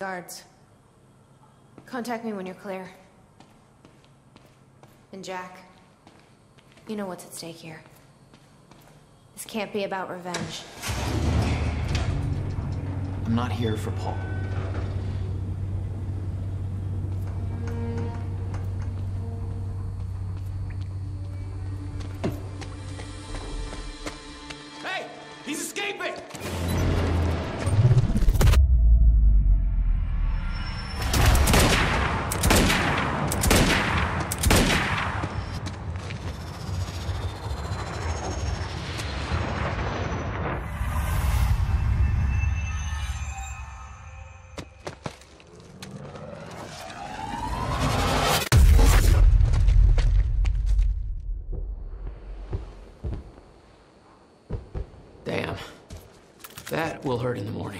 Guards. Contact me when you're clear. And Jack, you know what's at stake here. This can't be about revenge. I'm not here for Paul. Hey! He's escaping! Damn. That will hurt in the morning.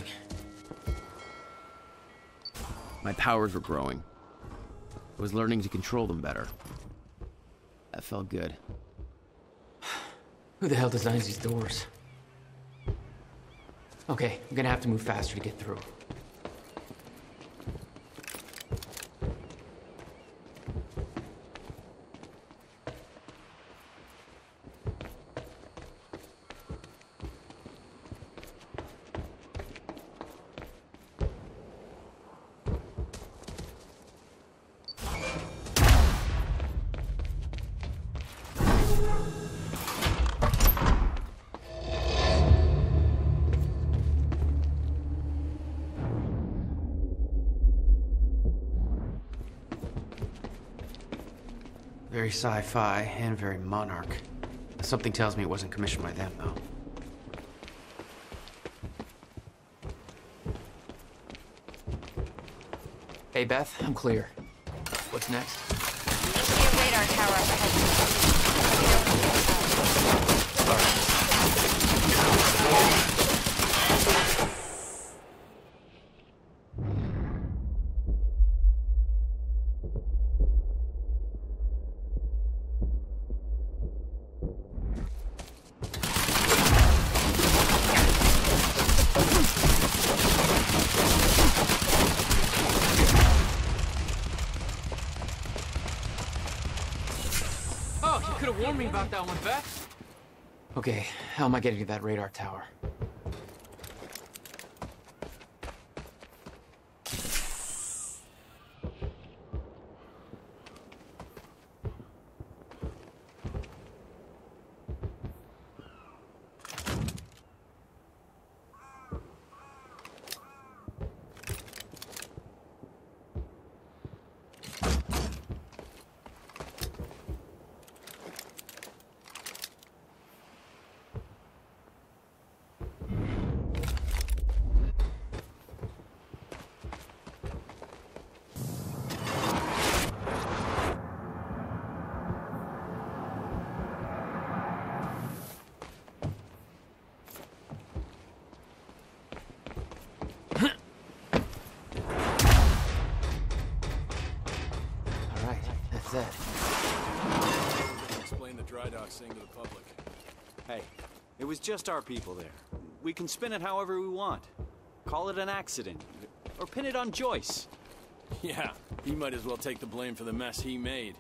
My powers were growing. I was learning to control them better. That felt good. Who the hell designs these doors? Okay, I'm gonna have to move faster to get through. Very sci-fi and very Monarch. Something tells me it wasn't commissioned by them, though. Hey, Beth, I'm clear. What's next? You see a radar tower up ahead. Oh, you could have warned me about that one, Beth. Okay, how am I getting to that radar tower? Explain the dry docks thing to the public. Hey, it was just our people there. We can spin it however we want. Call it an accident. Or pin it on Joyce. Yeah, he might as well take the blame for the mess he made.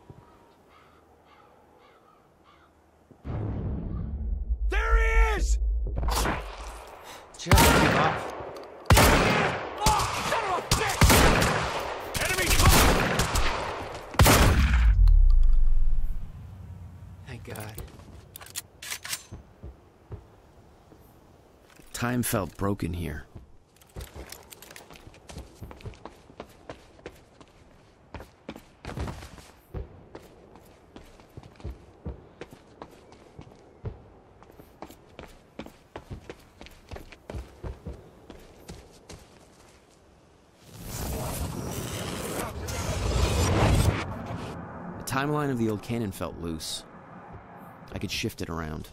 There he is! Just give up. Oh, son of a bitch! Enemy coming! Thank God. Time felt broken here. The timeline of the old cannon felt loose. I could shift it around.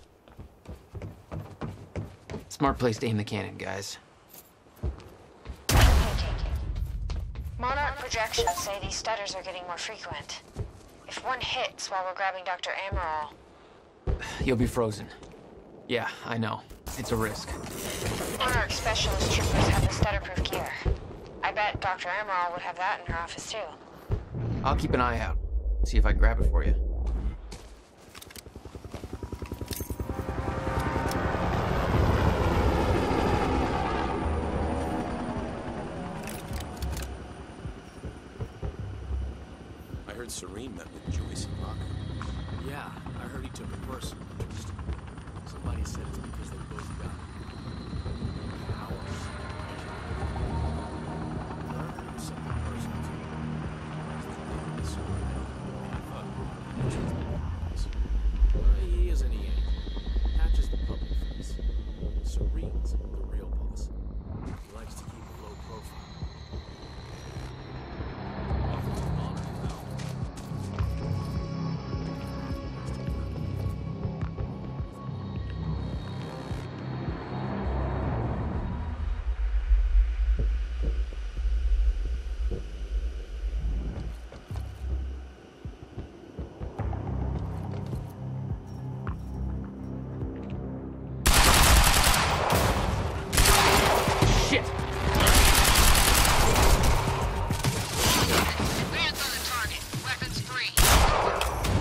Smart place to aim the cannon, guys. Monarch projections say these stutters are getting more frequent. If one hits while we're grabbing Dr. Amaral... You'll be frozen. Yeah, I know. It's a risk. Monarch specialist troopers have the stutterproof gear. I I bet Dr. Amaral would have that in her office, too. I'll keep an eye out. See if I can grab it for you. I heard Serene met with Joyce and Rocker. Yeah, I heard he took a personal interest. Somebody said it's because they both got powers. Or something personal too. He isn't he anything. Patches the public face. Serene's the real boss. He likes to keep a low profile. Often to Monarch now. Shit! Hands on the target. Weapons free.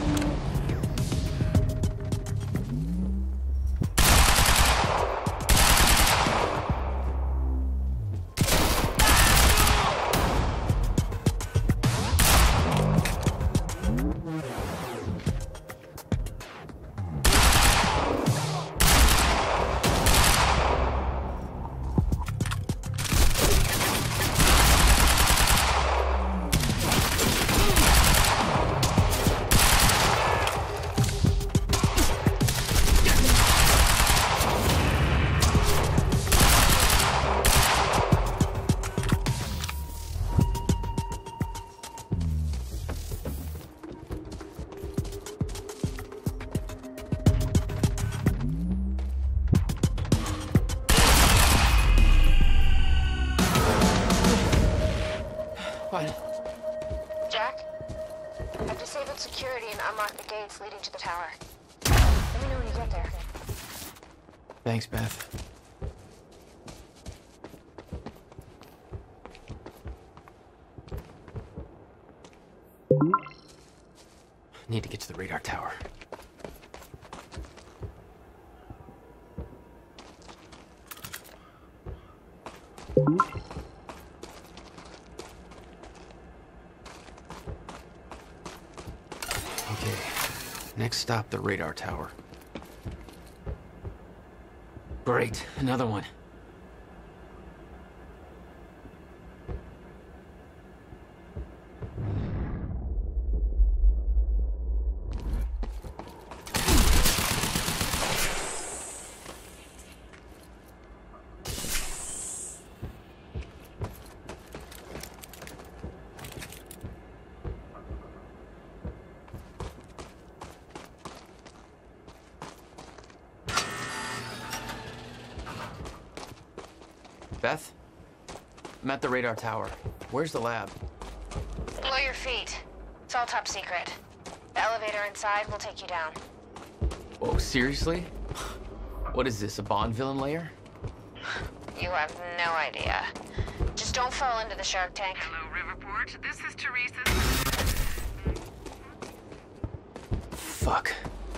What? Jack? I've disabled security and unlocked the gates leading to the tower. Let me know when you get there. Thanks, Beth. Need to get to the radar tower. Okay, next stop, the radar tower. Great, another one. Beth? I'm at the radar tower. Where's the lab? Below your feet. It's all top secret. The elevator inside will take you down. Oh, seriously? What is this, a Bond villain lair? You have no idea. Just don't fall into the shark tank. Hello, Riverport. This is Teresa. Fuck.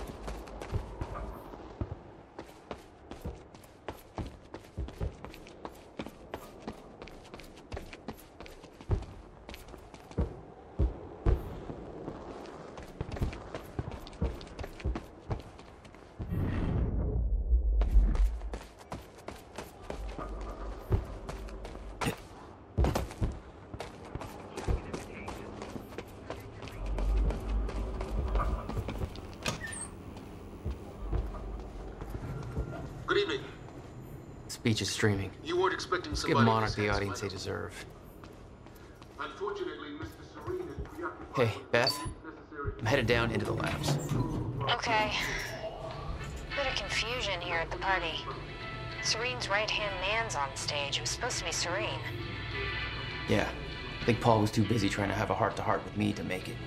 Good evening. Speech is streaming. You weren't expecting somebody... Give Monarch the audience they deserve. Unfortunately, Mr. Serene is preoccupied... Hey, Beth. I'm headed down into the labs. Okay. Bit of confusion here at the party. Serene's right-hand man's on stage. It was supposed to be Serene. Yeah. I think Paul was too busy trying to have a heart-to-heart with me to make it.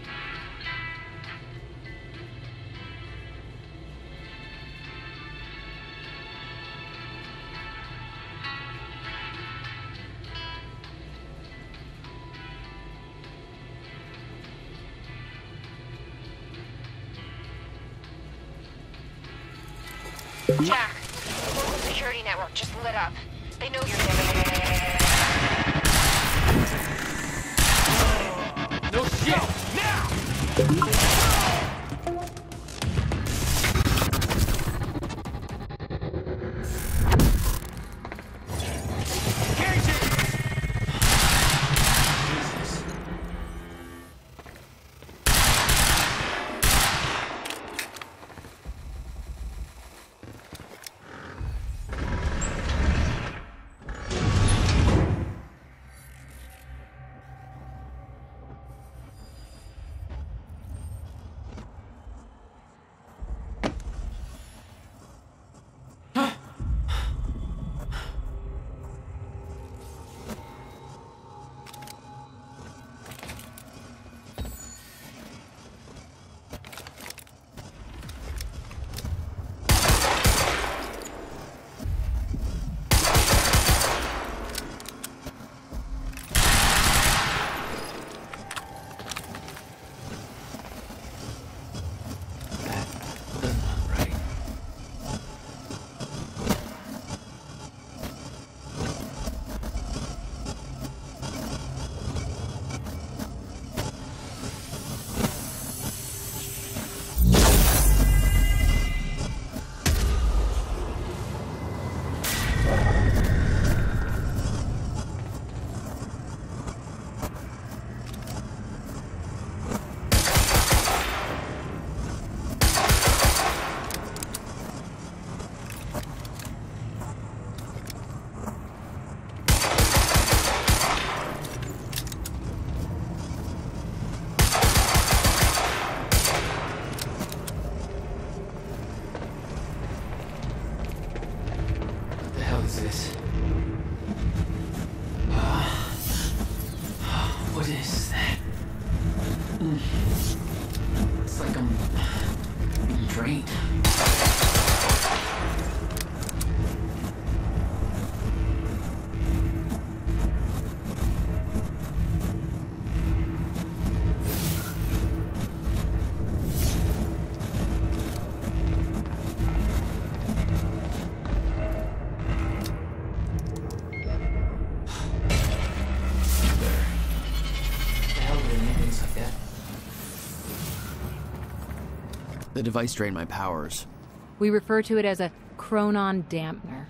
Jack, the local security network just lit up. They know you're there. No shit! Now! What is that? It's like I'm being drained. The device drained my powers. We refer to it as a chronon dampener.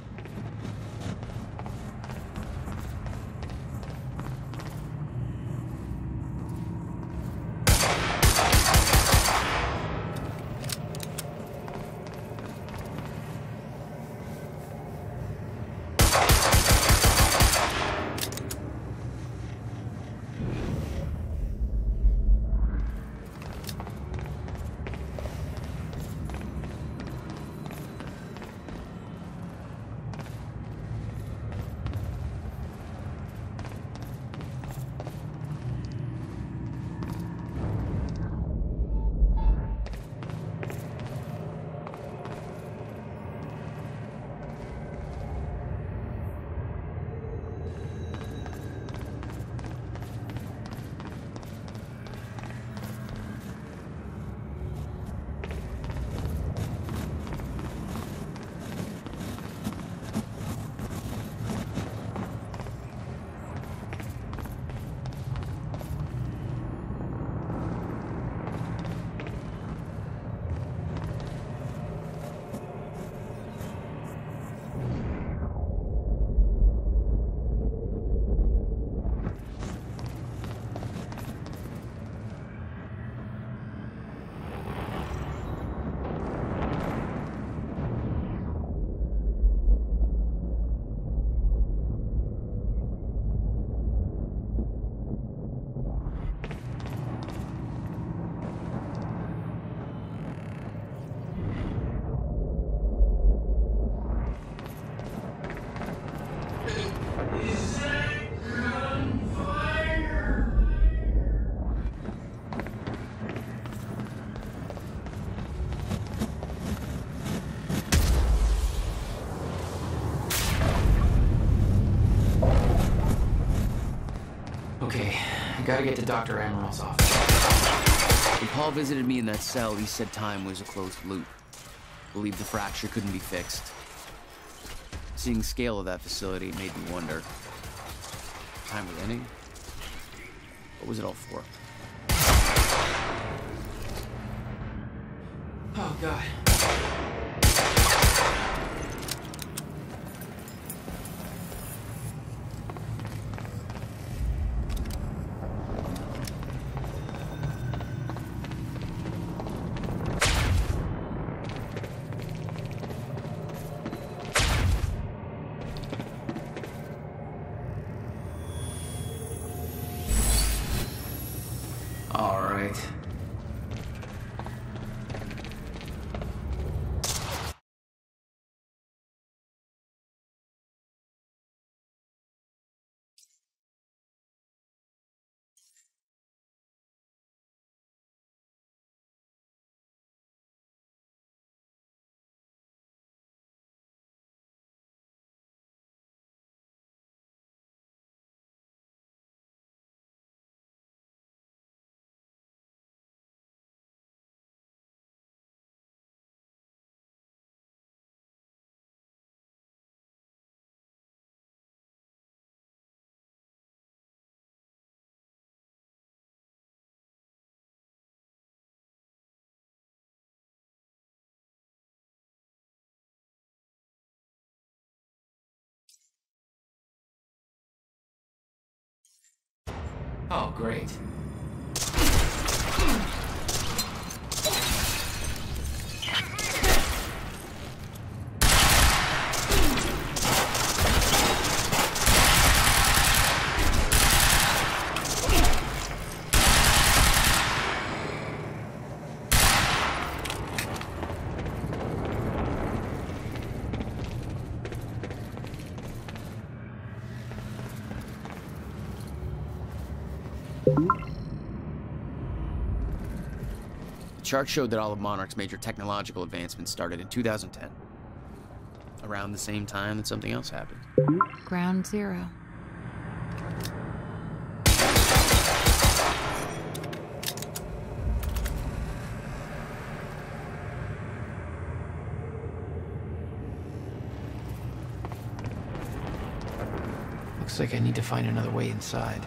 Okay, I gotta get to Dr. Amaril's office. When Paul visited me in that cell, he said time was a closed loop. believed the fracture couldn't be fixed. Seeing the scale of that facility made me wonder. Time was ending? What was it all for? Oh, God. All right. Oh, great. The chart showed that all of Monarch's major technological advancements started in 2010. Around the same time that something else happened. Ground zero. Looks like I need to find another way inside.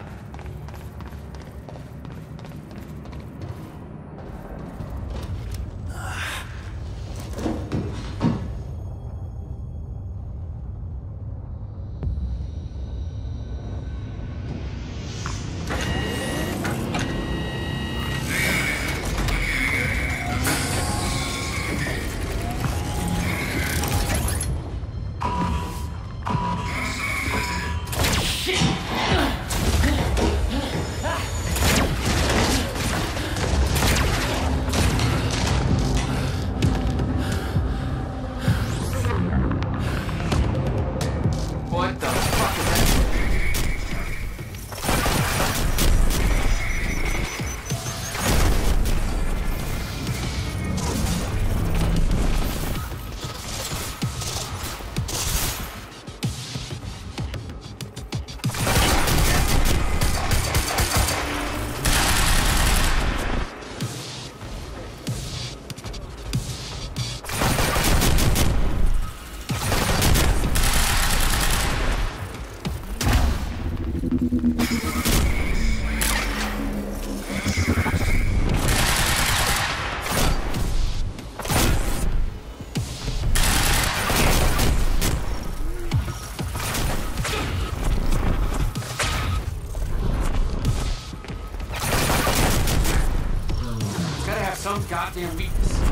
Some goddamn weakness.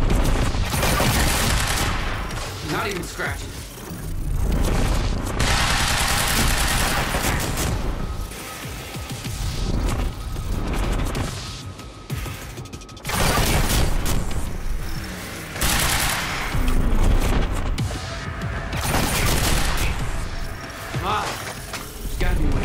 Not even scratching. Come on. There's gotta be a way.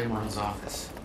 camera in his office.